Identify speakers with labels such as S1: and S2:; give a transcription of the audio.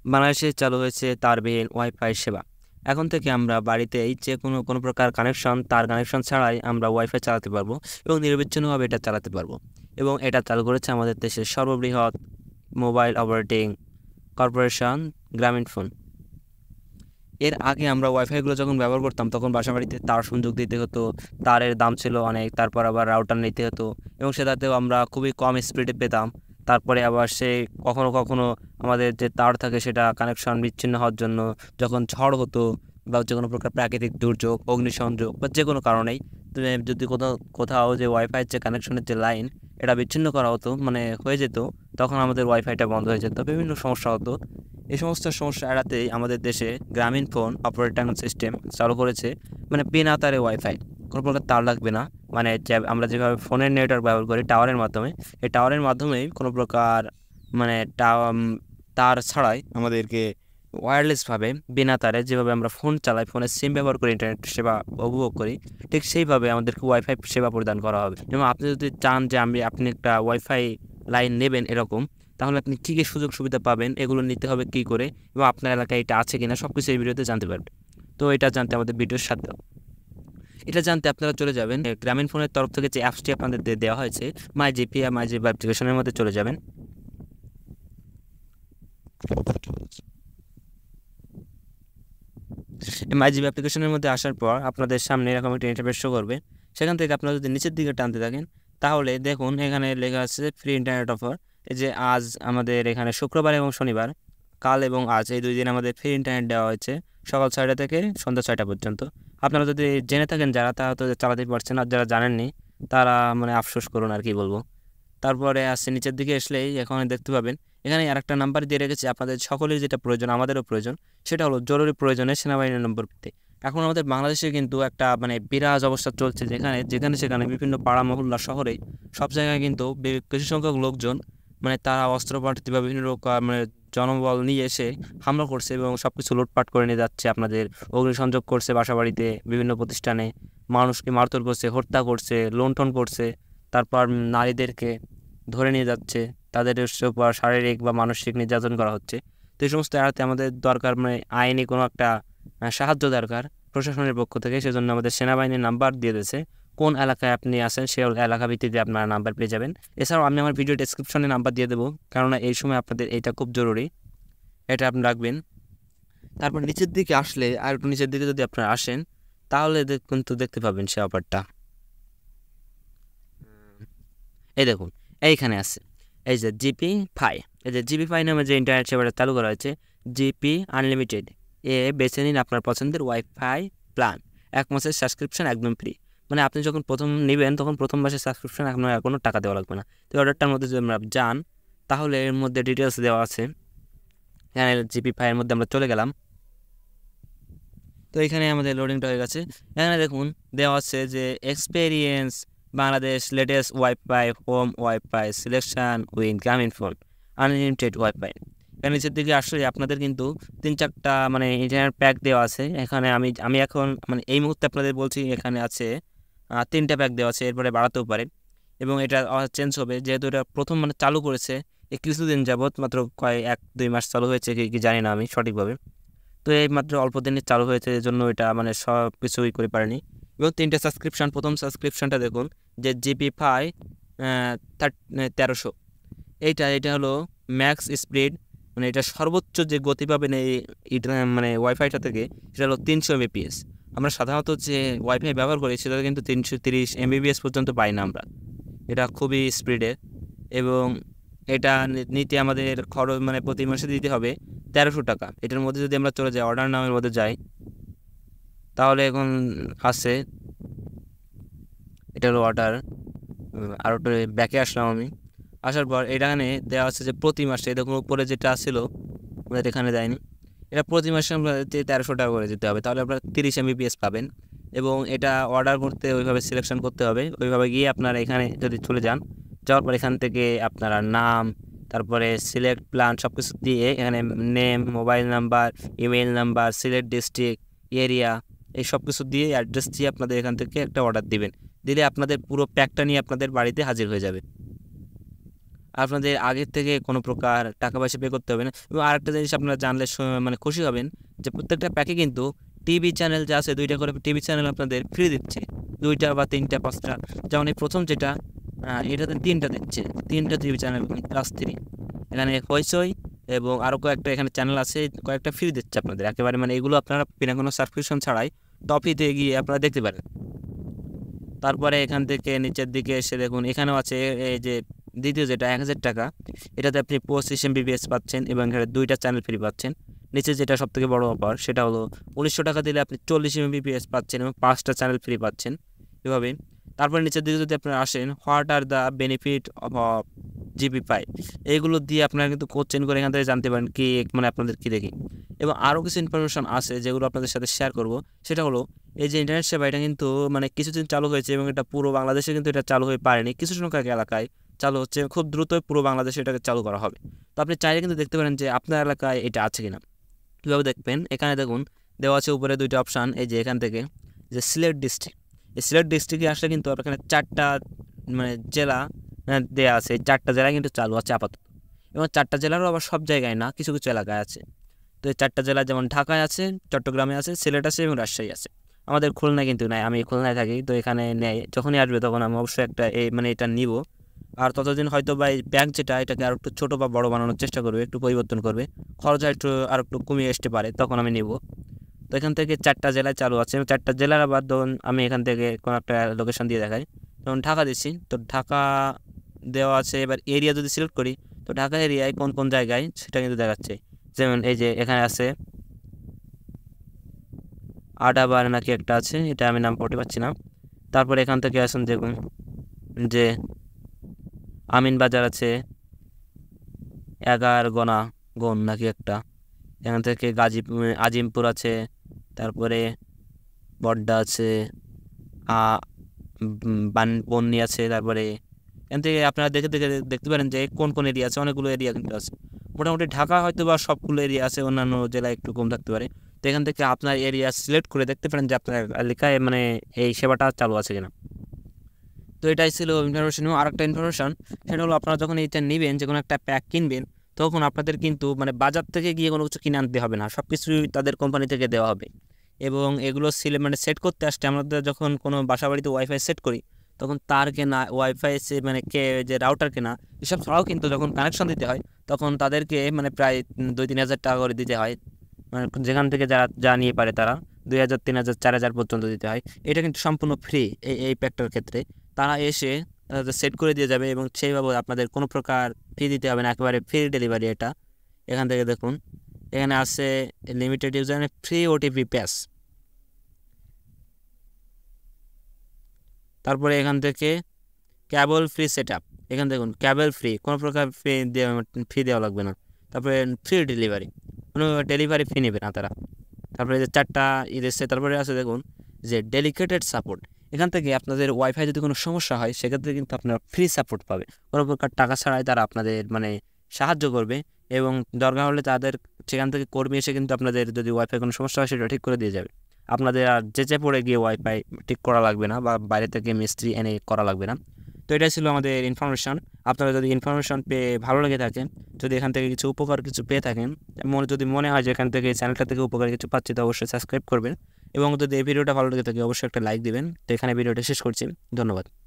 S1: বাংলাদেশে চালু হয়েছে তারবিহীন ওয়াইফাই সেবা। এখন থেকে আমরা বাড়িতেই যে কোনো প্রকার তার কানেকশন ছাড়াই আমরা ওয়াইফাই চালাতে পারবো এবং নিরবিচ্ছিন্নভাবে এটা চালাতে পারবো। এবং এটা চালু করেছে আমাদের দেশের সর্ববৃহৎ মোবাইল অপারেটিং কর্পোরেশন গ্রামীণফোন। এর আগে আমরা ওয়াইফাইগুলো যখন ব্যবহার করতাম তখন বাসাবাড়িতে তার সংযোগ দিতে হতো, তারের দাম ছিল অনেক, তারপর আবার রাউটার নিতে হতো এবং সেটাতেও আমরা খুবই কম স্পিডে পেতাম। তারপরে আবার কখনো কখনো আমাদের যে তার থাকে সেটা কানেকশন বিচ্ছিন্ন হওয়ার জন্য যখন ঝড় হতো বা যে কোনো প্রকার প্রাকৃতিক দুর্যোগ, অগ্নিসংযোগ বা যে কোনো কারণেই যদি কোথাও যে ওয়াইফাইয়ের যে কানেকশনের যে লাইন এটা বিচ্ছিন্ন করা হতো, মানে হয়ে যেত, তখন আমাদের ওয়াইফাইটা বন্ধ হয়ে যেত, বিভিন্ন সমস্যা হতো। এই সমস্ত সমস্যা এড়াতেই আমাদের দেশে গ্রামীণফোন অপারেটিং সিস্টেম চালু করেছে, মানে বিনা তারে ওয়াইফাই, কোনো প্রকার তার লাগবে না। মানে আমরা যেভাবে ফোনের নেটওয়ার্ক ব্যবহার করি টাওয়ারের মাধ্যমে, এই টাওয়ারের মাধ্যমেই কোনো প্রকার মানে তার ছাড়াই আমাদেরকে ওয়্যারলেসভাবে বিনা তারে যেভাবে আমরা ফোন চালাই, ফোনের সিম ব্যবহার করে ইন্টারনেট সেবা উপভোগ করি, ঠিক সেইভাবে আমাদেরকে ওয়াইফাই সেবা প্রদান করা হবে। এবং আপনি যদি চান যে আপনি একটা ওয়াইফাই লাইন নেবেন এরকম, তাহলে আপনি কী কী সুযোগ সুবিধা পাবেন, এগুলো নিতে হবে কী করে, এবং আপনার এলাকায় এটা আছে কিনা সব কিছু এই ভিডিওতে জানতে পারবেন। তো এটা জানতে আমাদের ভিডিওর সাথে এটা জানতে আপনারা চলে যাবেন গ্রামীণ ফোনের তরফ থেকে যে অ্যাপসটি আপনাদের দেওয়া হয়েছে মাই জিপি অ্যাপ্লিকেশনের মধ্যে চলে যাবেন। মাই জিপি অ্যাপ্লিকেশনের মধ্যে আসার পর আপনাদের সামনে এরকম একটা ইন্টারফেস শো করবে। সেখান থেকে আপনারা যদি নিচের দিকে টানতে থাকেন তাহলে দেখুন এখানে লেখা আছে ফ্রি ইন্টারনেট অফার। এই যে আজ আমাদের এখানে শুক্রবার এবং শনিবার, কাল এবং আজ এই 2 দিন আমাদের ফ্রি ইন্টারনেট দেওয়া হয়েছে সকাল 6টা থেকে সন্ধ্যা 6টা পর্যন্ত। আপনারা যদি জেনে থাকেন যারা, তারা তো চালাতে পারছেন, আর যারা জানেননি তারা মানে আফসোস করুন আর কি বলবো। তারপরে আসছে নিচের দিকে আসলেই এখানে দেখতে পাবেন এখানে আরেকটা নাম্বার দিয়ে রেখেছে আপনাদের সকলের যেটা প্রয়োজন, আমাদেরও প্রয়োজন, সেটা হলো জরুরি প্রয়োজনে সেনাবাহিনীর নম্বর পেতে। এখন আমাদের বাংলাদেশে কিন্তু একটা মানে বিরাজ অবস্থা চলছে, যেখানে সেখানে বিভিন্ন পাড়া মহল্লা শহরে সব জায়গায় কিন্তু কিছু সংখ্যক লোকজন মানে তারা অস্ত্রপাতি বা বিভিন্ন মানে জনবল নিয়ে এসে হামলা করছে এবং সব কিছু লুটপাট করে নিয়ে যাচ্ছে, আপনাদের অগ্নিসংযোগ করছে, বাসাবাড়িতে বিভিন্ন প্রতিষ্ঠানে মানুষকে মারধর করছে, হত্যা করছে, লুণ্ঠন করছে, তারপর নারীদেরকে ধরে নিয়ে যাচ্ছে, তাদের উপর শারীরিক বা মানসিক নির্যাতন করা হচ্ছে। তো এই সমস্ত এড়াতে আমাদের দরকার মানে আইনি কোনো একটা সাহায্য দরকার প্রশাসনের পক্ষ থেকে। সেজন্য আমাদের সেনাবাহিনীর নাম্বার দিয়ে দিয়েছে, কোন এলাকায় আপনি আছেন সেই এলাকা ভিত্তিতে আপনারা নাম্বার পেয়ে যাবেন। এছাড়াও আমি আমার ভিডিও ডেসক্রিপশনে নাম্বার দিয়ে দেবো, কেননা এই সময় আপনাদের এইটা খুব জরুরি, এটা আপনি রাখবেন। তারপর নিচের দিকে আসলে আর একটু নিচের দিকে যদি আপনারা আসেন তাহলে কিন্তু দেখতে পাবেন সে অফারটা। এই দেখুন এইখানে আছে এই যে জিপি ফাই, এই যে জিপি ফাই নামে যে ইন্টারনেট সেবাটা চালু করা হয়েছে, জিপি আনলিমিটেড, বেছে নিন আপনার পছন্দের ওয়াইফাই প্ল্যান, 1 মাসের সাবস্ক্রিপশন একদম ফ্রি। মানে আপনি যখন প্রথম নেবেন তখন প্রথম মাসের সাবস্ক্রিপশন আপনার কোনো টাকা দেওয়া লাগবে না। তো অর্ডারটার মধ্যে যদি আমরা যান তাহলে এর মধ্যে ডিটেলস দেওয়া আছে। এখানে জিপি ফাইয়ের মধ্যে আমরা চলে গেলাম। তো এখানে আমাদের লোডিংটা হয়ে গেছে। এখানে দেখুন দেওয়া আছে যে experience Bangladesh latest wifi home wifi selection with Grameenphone unlimited wifi. এখানে নিচের দিকে আসলে আপনাদের কিন্তু 3-4টা মানে ইন্টারনেট প্যাক দেওয়া আছে। এখানে আমি এখন মানে এই মুহূর্তে আপনাদের বলছি এখানে আছে 3টা প্যাক দেওয়া আছে, এরপরে বাড়াতেও পারে এবং এটা চেঞ্জ হবে, যেহেতু এটা প্রথম মানে চালু করেছে এই কিছুদিন যাবৎ, মাত্র 1-2 মাস চালু হয়েছে কি জানি না আমি সঠিকভাবে। তো এই মাত্র অল্প দিনে চালু হয়েছে, এই জন্য এটা মানে সব কিছুই করে পারেনি। এবং 3টে সাবস্ক্রিপশান, প্রথম সাবস্ক্রিপশানটা দেখুন যে জিপি ফাই 1300, এটা হলো ম্যাক্স স্পিড, মানে এটা সর্বোচ্চ যে গতি পাবেন এই মানে ওয়াইফাইটা থেকে সেটা হলো 300 mbps। আমরা সাধারণত যে ওয়াইফাই ব্যবহার করি সেটা কিন্তু 330 mbps পর্যন্ত পাই না আমরা, এটা খুবই স্পিডের। এবং এটা নিতে আমাদের খরচ মানে প্রতি মাসে দিতে হবে 1300 টাকা। এটার মধ্যে যদি আমরা চলে যাই অর্ডার নামের মধ্যে যাই তাহলে এখন আছে এটা হলো অর্ডার। আর একটু ব্যাকে আসলাম আমি, আসার পর এখানে দেওয়া আছে যে প্রতি মাসে, দেখুন উপরে যেটা ছিল আমাদের এখানে দেয়নি, এটা প্রতি মাসে আমরা 1300 টাকা করে দিতে হবে, তাহলে আপনারা 30 mbps পাবেন। এবং এটা অর্ডার করতে ওইভাবে সিলেকশন করতে হবে, ওইভাবে গিয়ে আপনারা এখানে যদি চলে যাওয়ার পর এখান থেকে আপনারা নাম, তারপরে সিলেক্ট প্ল্যান সব কিছু দিয়ে এখানে name, mobile number, email number, select district, area, এই সব কিছু দিয়ে অ্যাড্রেস দিয়ে আপনাদের এখান থেকে একটা অর্ডার দিবেন, দিলে আপনাদের পুরো প্যাকটা নিয়ে আপনাদের বাড়িতে হাজির হয়ে যাবে। আপনাদের আগের থেকে কোনো প্রকার টাকা পয়সা পে করতে হবে না। এবং আরেকটা জিনিস আপনারা জানলে মানে খুশি হবেন যে প্রত্যেকটা প্যাকে কিন্তু টিভি চ্যানেল যা আছে 2টা করে টিভি চ্যানেল আপনাদের ফ্রি দিচ্ছে, 2টা বা 3টা 5টা। যেমন এই প্রথম যেটা এটাতে 3টা দিচ্ছে, 3টা টিভি চ্যানেল +3। এখানে হইচই এবং আরও কয়েকটা এখানে চ্যানেল আছে, কয়েকটা ফ্রি দিচ্ছে আপনাদের একেবারে, মানে এগুলো আপনারা বিনা কোনো সাবস্ক্রিপশন ছাড়াই টপিতে গিয়ে আপনারা দেখতে পারেন। তারপরে এখান থেকে নিচের দিকে এসে দেখুন এখানেও আছে এই যে দ্বিতীয় যেটা 1000 টাকা, এটাতে আপনি 25 MBPS পাচ্ছেন এবং এখানে 2টা চ্যানেল ফ্রি পাচ্ছেন। নিচে যেটা সবথেকে বড় অফার সেটা হলো 1900 টাকা দিলে আপনি 40 MBPS পাচ্ছেন এবং 5টা চ্যানেল ফ্রি পাচ্ছেন এভাবে। তারপরে নিচের দিকে যদি আপনারা আসেন, what are the benefit of জিবি5, এইগুলো দিয়ে আপনারা কিন্তু কোশ্চেন করে এখান থেকে জানতে পারেন কি মানে আপনাদের কী দেখি। এবং আরও কিছু ইনফরমেশন আছে যেগুলো আপনাদের সাথে শেয়ার করব। সেটা হলো এই যে ইন্টারনেট সেবা, এটা কিন্তু মানে কিছুদিন চালু হয়েছে এবং এটা পুরো বাংলাদেশে কিন্তু এটা চালু হয়ে পারেনি, কিছু সংখ্যক এলাকায় চালু হচ্ছে, খুব দ্রুতই পুরো বাংলাদেশে এটাকে চালু করা হবে। তো আপনি চাইলে কিন্তু দেখতে পারেন যে আপনার এলাকায় এটা আছে কিনা। কীভাবে দেখবেন, এখানে দেখুন দেওয়া আছে উপরে 2টা অপশান, এই যে এখান থেকে যে সিলেট ডিস্ট্রিক্ট, এই সিলেট ডিস্ট্রিক্টে আসলে কিন্তু এখানে 4টা মানে জেলা দেওয়া আছে, এই 4টা জেলায় কিন্তু চালু আছে আপাতত। এবং 4টা জেলারও আবার সব জায়গায় না, কিছু কিছু এলাকায় আছে। তো এই 4টা জেলা যেমন ঢাকায় আছে, চট্টগ্রামে আছে, সিলেট আছে এবং রাজশাহী আছে। আমাদের খুলনায় কিন্তু নাই, আমি খুলনায় থাকি, তো এখানে নেই। যখনই আসবে তখন আমি অবশ্যই একটা মানে এটা নিব। আর ততদিন হয়তো বা এই ব্যাংক যেটা এটাকে আর একটু ছোটো বা বড় বানানোর চেষ্টা করবে, একটু পরিবর্তন করবে, খরচ আর একটু কমিয়ে আসতে পারে, তখন আমি নিব। তো এখান থেকে 4টা জেলায় চালু আছে এবং 4টা জেলার আবার ধরুন আমি এখান থেকে কোনো একটা লোকেশন দিয়ে দেখাই, যেমন ঢাকা দিচ্ছি, তো ঢাকা দেওয়া আছে। এবার এরিয়া যদি সিলেক্ট করি, তো ঢাকা এরিয়ায় কোন কোন জায়গায় সেটা কিন্তু দেখাচ্ছে। যেমন এই যে এখানে আছে আডাবার নাকি একটা আছে, এটা আমি নাম পড়তে পারছি না। তারপরে এখান থেকে আসুন দেখুন যে আমিনবাজার আছে, 11 নাকি একটা, এখান থেকে আজিমপুর আছে, তারপরে বড্ডা আছে, বন্নি আছে। তারপরে এখান থেকে আপনারা দেখতে পারেন যে কোন কোন এরিয়া আছে, অনেকগুলো এরিয়া কিন্তু আছে। মোটামুটি ঢাকা হয়তো বা সবগুলো এরিয়া আছে, অন্যান্য জেলায় একটু কম থাকতে পারে। তো এখান থেকে আপনার এরিয়া সিলেক্ট করে দেখতে পারেন যে আপনার এলাকায় মানে এই সেবাটা চালু আছে কিনা। তো এটাই ছিল ইনফরমেশন। এবং আরেকটা ইনফরমেশন সেটা হলো আপনারা যখন এটা নেবেন, যে কোনো একটা প্যাক কিনবেন, তখন আপনাদের কিন্তু মানে বাজার থেকে গিয়ে কোনো কিছু কিনে আনতে হবে না, সব কিছুই তাদের কোম্পানি থেকে দেওয়া হবে। এবং এগুলো মানে সেট করতে আসতে আমাদের যখন কোনো বাসা বাড়িতে ওয়াইফাই সেট করি, তখন তার কেনা, ওয়াইফাই মানে যে রাউটার কেনা, এসব ছাড়াও কিন্তু যখন কানেকশন দিতে হয় তখন তাদেরকে মানে প্রায় 2-3 হাজার টাকা করে দিতে হয়। মানে যেখান থেকে যারা যা নিয়ে পারে তারা 2000, 3000, 4000 পর্যন্ত দিতে হয়। এটা কিন্তু সম্পূর্ণ ফ্রি এই প্যাকটার ক্ষেত্রে। তারা এসে সেট করে দিয়ে যাবে এবং সেইভাবে আপনাদের কোনো প্রকার ফি দিতে হবে না, একেবারে ফ্রি ডেলিভারি এটা। এখান থেকে দেখুন এখানে আছে লিমিটেড ইউজার ফ্রি ওটিপি প্যাস। তারপরে এখান থেকে ক্যাবল ফ্রি সেট আপ, এখানে দেখুন ক্যাবল ফ্রি, কোনো প্রকার ফি দেওয়া লাগবে না। তারপরে ফ্রি ডেলিভারি, কোনো ডেলিভারি ফি নেবে না তারা। তারপরে যে 4টা এসছে। তারপরে আছে দেখুন যে ডেডিকেটেড সাপোর্ট, এখান থেকে আপনাদের ওয়াইফাই যদি কোনো সমস্যা হয় সেক্ষেত্রে কিন্তু আপনারা ফ্রি সাপোর্ট পাবে, কোনো প্রকার টাকা ছাড়াই তারা আপনাদের মানে সাহায্য করবে। এবং দরকার হলে তাদের সেখান থেকে কর্মী এসে কিন্তু আপনাদের যদি ওয়াইফাই কোনো সমস্যা হয় সেটা ঠিক করে দিয়ে যাবে। আপনাদের আর যেচে পড়ে গিয়ে ওয়াইফাই ঠিক করা লাগবে না বা বাইরে থেকে মিস্ত্রি এনে করা লাগবে না। তো এটাই ছিল আমাদের ইনফরমেশান। আপনারা যদি ইনফরমেশান পেয়ে ভালো লেগে থাকে, যদি এখান থেকে কিছু উপকার কিছু পেয়ে থাকেন, যদি মনে হয় যে এখান থেকে এই চ্যানেলটা থেকে উপকার কিছু পাচ্ছি, তো অবশ্যই সাবস্ক্রাইব করবেন। এবং যদি এই ভিডিওটা ভালো লেগে থাকে অবশ্যই একটা লাইক দিবেন। তো এখানে ভিডিওটা শেষ করছি, ধন্যবাদ।